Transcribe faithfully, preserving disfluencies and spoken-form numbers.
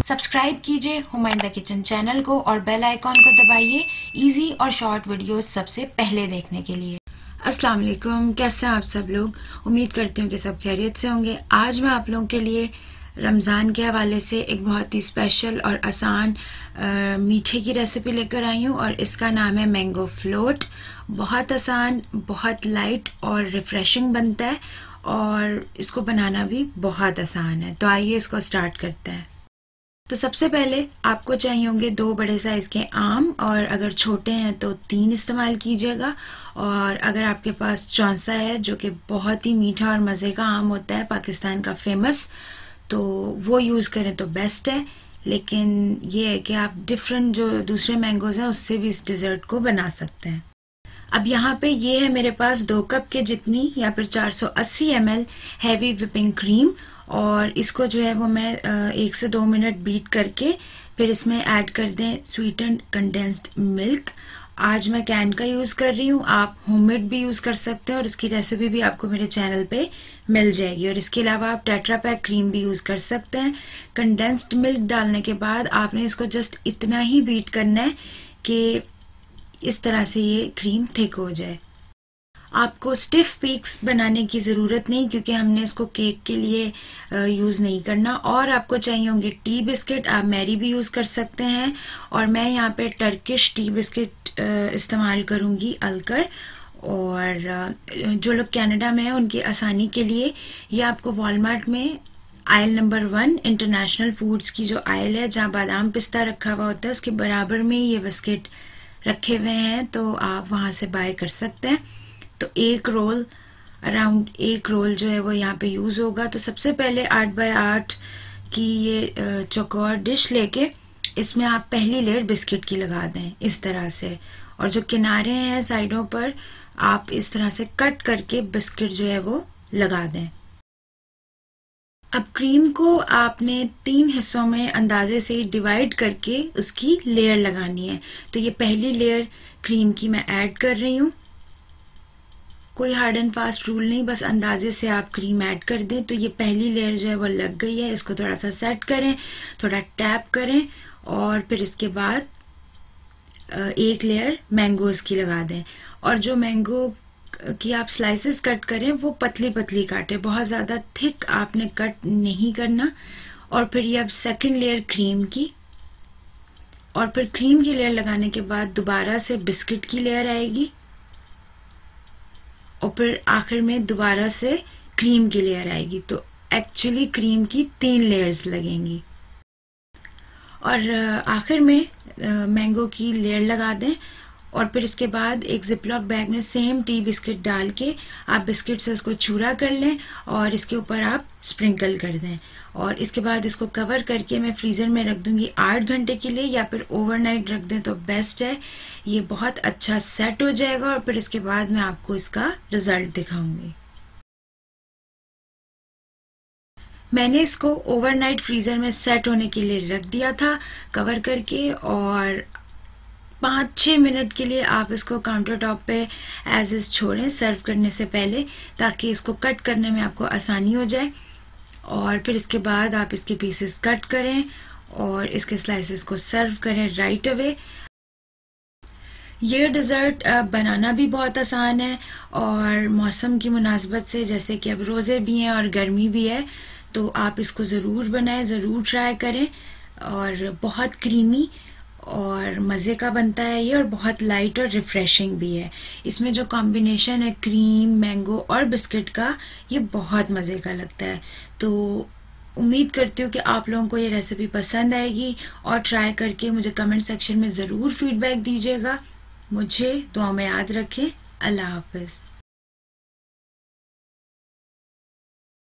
Subscribe कीजिए Huma in the kitchen channel को और बेल आइकॉन को दबाइए इजी और शॉर्ट वीडियोस सबसे पहले देखने के लिए। अस्सलाम वालेकुम, कैसे हैं आप सब लोग। उम्मीद करती हूँ कि सब खैरियत से होंगे। आज मैं आप लोगों के लिए रमज़ान के हवाले से एक बहुत ही स्पेशल और आसान आ, मीठे की रेसिपी लेकर आई हूँ और इसका नाम है मैंगो फ्लोट। बहुत आसान, बहुत लाइट और रिफ़्रेशिंग बनता है और इसको बनाना भी बहुत आसान है। तो आइए इसको स्टार्ट करते हैं। तो सबसे पहले आपको चाहिए होंगे दो बड़े साइज़ के आम, और अगर छोटे हैं तो तीन इस्तेमाल कीजिएगा। और अगर आपके पास चौंसा है जो कि बहुत ही मीठा और मज़े का आम होता है, पाकिस्तान का फेमस, तो वो यूज़ करें तो बेस्ट है। लेकिन ये है कि आप डिफरेंट जो दूसरे मैंगोज़ हैं उससे भी इस डिज़र्ट को बना सकते हैं। अब यहाँ पे ये है मेरे पास दो कप के जितनी या फिर चार सौ अस्सी M L heavy whipping cream, और इसको जो है वो मैं एक से दो मिनट बीट करके फिर इसमें ऐड कर दें स्वीटेंड condensed मिल्क। आज मैं कैन का यूज़ कर रही हूँ, आप होममेड भी यूज़ कर सकते हैं और इसकी रेसिपी भी आपको मेरे चैनल पे मिल जाएगी। और इसके अलावा आप टेट्रा पैक क्रीम भी यूज़ कर सकते हैं। कंडेंस्ड मिल्क डालने के बाद आपने इसको जस्ट इतना ही बीट करना है कि इस तरह से ये क्रीम थिक हो जाए। आपको स्टिफ पीक्स बनाने की ज़रूरत नहीं, क्योंकि हमने इसको केक के लिए यूज़ नहीं करना। और आपको चाहिए होंगे टी बिस्किट, आप मैरी भी यूज़ कर सकते हैं, और मैं यहाँ पे टर्किश टी बिस्किट इस्तेमाल करूँगी अलकर। और जो लोग कनाडा में हैं उनकी आसानी के लिए ये आपको वॉलमार्ट में aisle number one international foods की जो आयल है, जहाँ बादाम पिस्ता रखा हुआ होता है, उसके बराबर में ये बिस्किट रखे हुए हैं, तो आप वहाँ से बाय कर सकते हैं। तो एक रोल अराउंड एक रोल जो है वो यहाँ पे यूज़ होगा। तो सबसे पहले आठ बाय आठ की ये चौकोर डिश लेके इसमें आप पहली लेयर बिस्किट की लगा दें इस तरह से, और जो किनारे हैं साइडों पर आप इस तरह से कट करके बिस्किट जो है वो लगा दें। अब क्रीम को आपने तीन हिस्सों में अंदाजे से डिवाइड करके उसकी लेयर लगानी है। तो ये पहली लेयर क्रीम की मैं ऐड कर रही हूँ। कोई हार्ड एंड फास्ट रूल नहीं, बस अंदाजे से आप क्रीम ऐड कर दें। तो ये पहली लेयर जो है वो लग गई है। इसको थोड़ा सा सेट करें, थोड़ा टैप करें, और फिर इसके बाद एक लेयर मैंगोज़ की लगा दें। और जो मैंगो कि आप स्लाइसेस कट करें वो पतली पतली काटें, बहुत ज़्यादा थिक आपने कट नहीं करना। और फिर ये अब सेकंड लेयर क्रीम की, और फिर क्रीम की लेयर लगाने के बाद दोबारा से बिस्किट की लेयर आएगी, और फिर आखिर में दोबारा से क्रीम की लेयर आएगी। तो एक्चुअली क्रीम की तीन लेयर्स लगेंगी। और आखिर में मैंगो की लेयर लगा दें, और फिर इसके बाद एक जिपलॉक बैग में सेम टी बिस्किट डाल के आप बिस्किट से उसको चूरा कर लें और इसके ऊपर आप स्प्रिंकल कर दें। और इसके बाद इसको कवर करके मैं फ्रीज़र में रख दूंगी आठ घंटे के लिए, या फिर ओवरनाइट रख दें तो बेस्ट है। ये बहुत अच्छा सेट हो जाएगा और फिर इसके बाद मैं आपको इसका रिजल्ट दिखाऊंगी। मैंने इसको ओवरनाइट फ्रीज़र में सेट होने के लिए रख दिया था कवर करके, और पाँच छः मिनट के लिए आप इसको काउंटर टॉप पे एज इज़ छोड़ें सर्व करने से पहले, ताकि इसको कट करने में आपको आसानी हो जाए। और फिर इसके बाद आप इसके पीसेस कट करें और इसके स्लाइसेस को सर्व करें राइट अवे। ये डिज़र्ट बनाना भी बहुत आसान है, और मौसम की मुनासबत से, जैसे कि अब रोज़े भी हैं और गर्मी भी है, तो आप इसको ज़रूर बनाएं, ज़रूर ट्राई करें। और बहुत क्रीमी और मज़े का बनता है ये, और बहुत लाइट और रिफ़्रेशिंग भी है। इसमें जो कॉम्बिनेशन है क्रीम, मैंगो और बिस्किट का, ये बहुत मज़े का लगता है। तो उम्मीद करती हूँ कि आप लोगों को ये रेसिपी पसंद आएगी, और ट्राई करके मुझे कमेंट सेक्शन में ज़रूर फीडबैक दीजिएगा। मुझे दुआ में याद रखें। अल्लाह हाफ़िज़।